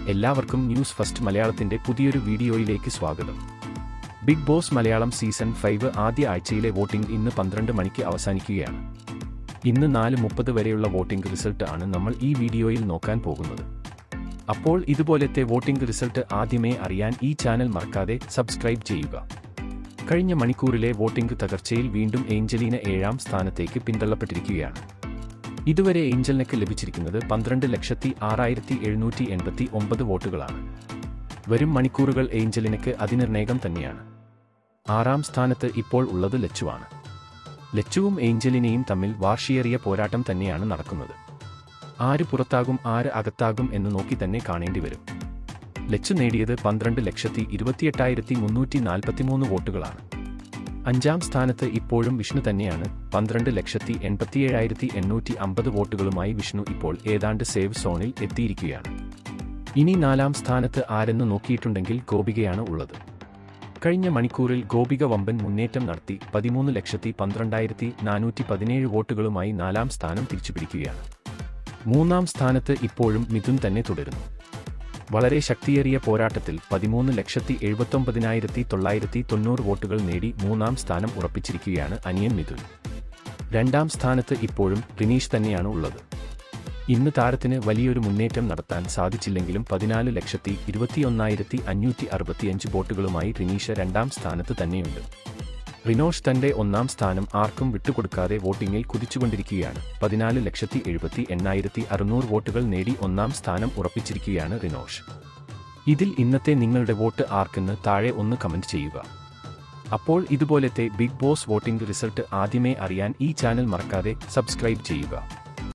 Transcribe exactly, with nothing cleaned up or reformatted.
എല്ലാവർക്കും news first മലയാളത്തിന്റെ പുതിയൊരു വീഡിയോയിലേക്ക് സ്വാഗതം. Bigg Boss Malayalam season five ആദ്യ ആഴ്ചയിലെ വോട്ടിംഗ് ഇന്ന് പന്ത്രണ്ട് മണിക്ക് അവസാനിക്കുകയാണ്. ഇന്ന് നാല് മുപ്പത് വരെയുള്ള വോട്ടിംഗ് റിസൾട്ട് ആണ് നമ്മൾ ഈ വീഡിയോയിൽ നോക്കാൻ പോകുന്നത്. അപ്പോൾ ഇതുപോലത്തെ വോട്ടിംഗ് റിസൾട്ട് ആദ്യമേ അറിയാൻ ഈ ചാനൽ മറക്കാതെ സബ്സ്ക്രൈബ് ചെയ്യുക. കഴിഞ്ഞ മണിക്കൂറിലെ വോട്ടിംഗ് തകർച്ചയിൽ വീണ്ടും ഏഞ്ചലീന ഏഴാം സ്ഥാനത്തേക്ക് പിന്തള്ളപ്പെട്ടിരിക്കുകയാണ്. ഇതുവരെ ഏഞ്ചലിനക്ക് ലഭിച്ചിരിക്കുന്നത് പന്ത്രണ്ട് ലക്ഷത്തി ആറായിരത്തി എഴുന്നൂറ്റി എൺപത്തി ഒമ്പത് വോട്ടുകളാണ്. വരും മണിക്കൂറുകൾ ഏഞ്ചലിനക്ക് അതിനിർണേകം തന്നെയാണ്. ആറാം സ്ഥാനത്ത് ഇപ്പോൾ ഉള്ളത് ലച്ചുവാണ്. ലച്ചുവും ഏഞ്ചലിനെയും തമ്മിൽ വാശിയേറിയ പോരാട്ടം തന്നെയാണ് നടക്കുന്നത്. ആര് പുറത്താകും ആര് അകത്താകും എന്ന് നോക്കി തന്നെ കാണേണ്ടി വരും. ലച്ചു നേടിയത് പന്ത്രണ്ട് ലക്ഷത്തി ഇരുപത്തിയെട്ടായിരത്തി മുന്നൂറ്റി നാൽപ്പത്തിമൂന്ന് വോട്ടുകളാണ്. അഞ്ചാം സ്ഥാനത്ത് ഇപ്പോഴും വിഷ്ണു തന്നെയാണ്. പന്ത്രണ്ട് ലക്ഷത്തി എൺപത്തിയേഴായിരത്തി എണ്ണൂറ്റി അമ്പത് വോട്ടുകളുമായി വിഷ്ണു ഇപ്പോൾ ഏതാണ്ട് സേവ് സോണിൽ എത്തിയിരിക്കുകയാണ്. ഇനി നാലാം സ്ഥാനത്ത് ആരെന്ന് നോക്കിയിട്ടുണ്ടെങ്കിൽ ഗോപികയാണ് ഉള്ളത്. കഴിഞ്ഞ മണിക്കൂറിൽ ഗോപിക വമ്പൻ മുന്നേറ്റം നടത്തി പതിമൂന്ന് ലക്ഷത്തി പന്ത്രണ്ടായിരത്തി നാനൂറ്റി പതിനേഴ് വോട്ടുകളുമായി നാലാം സ്ഥാനം തിരിച്ചുപിടിക്കുകയാണ്. മൂന്നാം സ്ഥാനത്ത് ഇപ്പോഴും മിഥുൻ തന്നെ തുടരുന്നു. വളരെ ശക്തിയേറിയ പോരാട്ടത്തിൽ പതിമൂന്ന് ലക്ഷത്തി എഴുപത്തൊമ്പതിനായിരത്തി തൊള്ളായിരത്തി തൊണ്ണൂറ് വോട്ടുകൾ നേടി മൂന്നാം സ്ഥാനം ഉറപ്പിച്ചിരിക്കുകയാണ് അനിയൻ മിഥുൻ. രണ്ടാം സ്ഥാനത്ത് ഇപ്പോഴും റിനീഷ് തന്നെയാണ് ഉള്ളത്. ഇന്ന് താരത്തിന് വലിയൊരു മുന്നേറ്റം നടത്താൻ സാധിച്ചില്ലെങ്കിലും പതിനാല് ലക്ഷത്തി ഇരുപത്തിയൊന്നായിരത്തി അഞ്ഞൂറ്റി അറുപത്തിയഞ്ച് വോട്ടുകളുമായി റിനീഷ് രണ്ടാം സ്ഥാനത്ത് തന്നെയുണ്ട്. റിനോഷ് തന്റെ ഒന്നാം സ്ഥാനം ആർക്കും വിട്ടുകൊടുക്കാതെ വോട്ടിംഗിൽ കുതിച്ചുകൊണ്ടിരിക്കുകയാണ്. പതിനാല് ലക്ഷത്തി എഴുപത്തി എണ്ണായിരത്തി അറുന്നൂറ് വോട്ടുകൾ നേടി ഒന്നാം സ്ഥാനം ഉറപ്പിച്ചിരിക്കുകയാണ് റിനോഷ്. ഇതിൽ ഇന്നത്തെ നിങ്ങളുടെ വോട്ട് ആർക്കെന്ന് താഴെ ഒന്ന് കമന്റ് ചെയ്യുക. അപ്പോൾ ഇതുപോലത്തെ ബിഗ് ബോസ് വോട്ടിംഗ് റിസൾട്ട് ആദ്യമേ അറിയാൻ ഈ ചാനൽ മറക്കാതെ സബ്സ്ക്രൈബ് ചെയ്യുക.